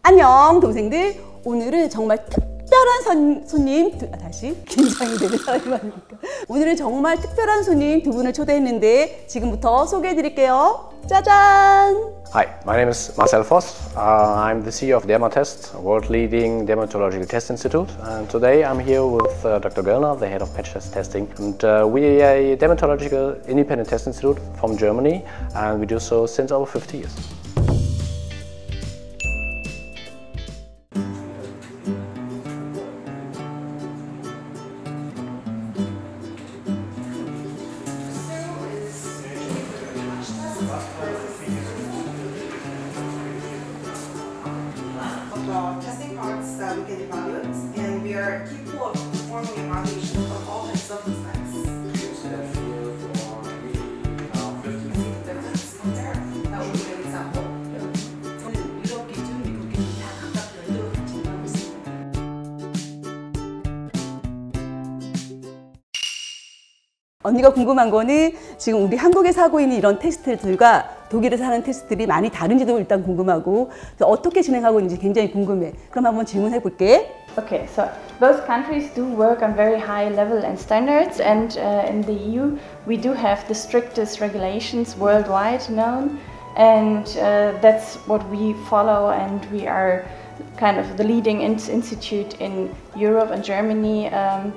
안녕 동생들. 오늘은 정말 특별한 손님 다시 긴장이 되는 사람이 많으니까 오늘은 정말 특별한 손님 두 분을 초대했는데 지금부터 소개해 드릴게요. 짜잔! Hi, my name is Marcel Voss. I'm the CEO of Dermatest, a world-leading dermatological test institute. And today I'm here with Dr. Göllner, the head of patch test testing. And we are a dermatological independent test institute from Germany, and we do so since over 50 years. Testing parts that we can evaluate, and we are capable of performing evaluation of all types of defects. Difference there, that would be an example. 유럽 기준, 미국 기준 다 각각 별도로 진행하고 있습니다. 언니가 궁금한 거는 지금 우리 한국에서 하고 있는 이런 테스트들과 독일에서 하는 테스트들이 많이 다른지도 일단 궁금하고 어떻게 진행하고 있는지 굉장히 궁금해. 그럼 한번 질문해 볼게. Okay, so both countries do work on very high level and standards, and in the EU we do have the strictest regulations worldwide known, and that's what we follow, and we are kind of the leading institute in Europe and Germany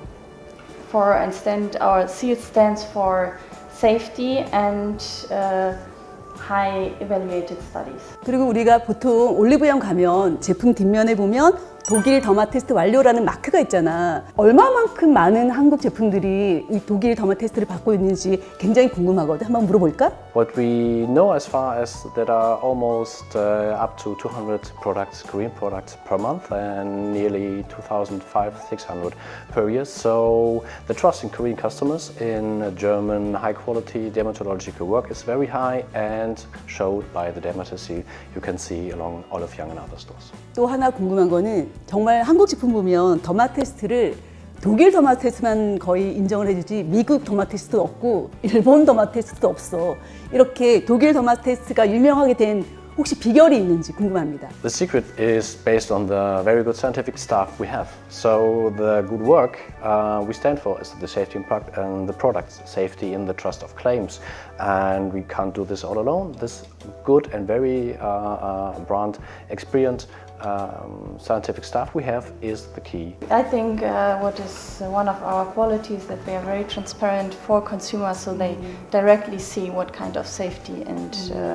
our SEAL stands for safety and high evaluated studies. 그리고 우리가 보통 올리브영 가면 제품 뒷면에 보면 독일 더마 테스트 완료라는 마크가 있잖아. 얼마만큼 많은 한국 제품들이 이 독일 더마 테스트를 받고 있는지 굉장히 궁금하거든. 한번 물어볼까? What we know as far as there are almost up to 200 products, Korean products per month, and nearly 2,500-600 per year. So the trust in Korean customers in German high-quality dermatological work is very high and showed by the Dermatest seal you can see along all of Young and other stores. 또 하나 궁금한 거는 정말 한국 제품 보면 더마 테스트를 독일 더마 테스트만 거의 인정을 해주지 미국 더마 테스트도 없고 일본 더마 테스트도 없어. 이렇게 독일 더마 테스트가 유명하게 된 혹시 비결이 있는지 궁금합니다. The secret is based on the very good scientific staff we have. So the good work we stand for is the safety and the product's safety in the trust of claims. And we can't do this all alone. This good and very brand experienced scientific staff we have is the key. I think what is one of our qualities that we are very transparent for consumers, so they directly see what kind of safety and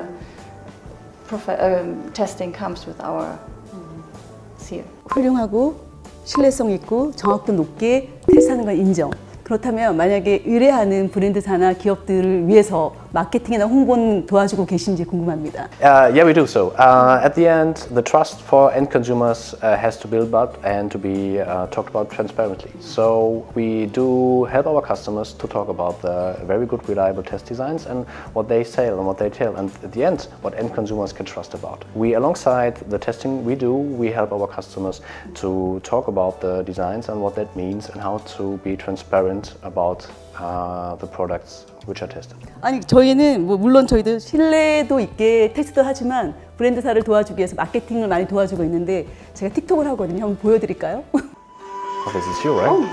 testing comes with our seal. 훌륭하고 신뢰성 있고 정확도 높게 테스트하는 건 인정. 그렇다면 만약에 의뢰하는 브랜드사나 기업들을 위해서 마케팅이나 홍보는 도와주고 계신지 궁금합니다. Yeah, we do so. At the end, the trust for end consumers has to build up and to be talked about transparently. So we do help our customers to talk about the very good, reliable test designs and what they sell and what they tell, and at the end, what end consumers can trust about. We, alongside the testing we do, we help our customers to talk about the designs and what that means and how to be transparent about the products which are tested. 아니 저희는 물론 저희도 신뢰도 있게 테스트도 하지만 브랜드사를 도와주기 위해서 마케팅을 많이 도와주고 있는데 제가 틱톡을 하거든요. 한번 보여드릴까요? Oh, this is you, right?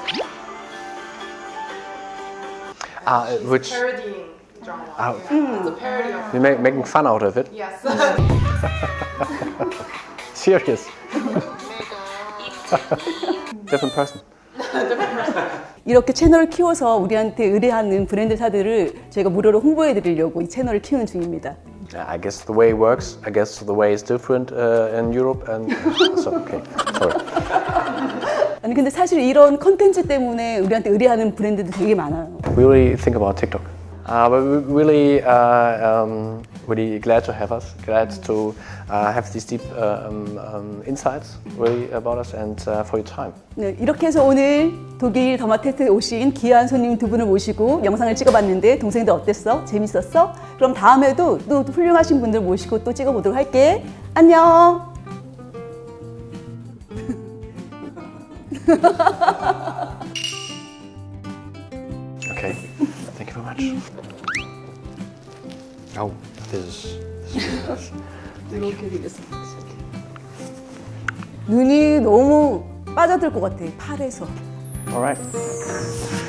Which Parodying drama. It's a parody of. you're making fun out of it? Yes. Serious? Different person. 이렇게 채널을 키워서 우리한테 의뢰하는 브랜드사들을 저희가 무료로 홍보해 드리려고 이 채널을 키우는 중입니다. I guess the way it works, I guess the way is different in Europe and so okay. Sorry. 아니 근데 사실 이런 컨텐츠 때문에 우리한테 의뢰하는 브랜드도 되게 많아요. We really think about TikTok. But we're really, really glad to have us, glad to have these deep insights really about us and for your time. 네, 이렇게 해서 오늘 독일 더마 테스트에 오신 귀한 손님 두 분을 모시고 영상을 찍어봤는데 동생들 어땠어? 재밌었어? 그럼 다음에도 또 훌륭하신 분들 모시고 또 찍어보도록 할게. 안녕! Okay, thank you very much. Oh, this is really nice. Thank you. 눈이 너무 빠져들 것 같아, 팔에서. All right.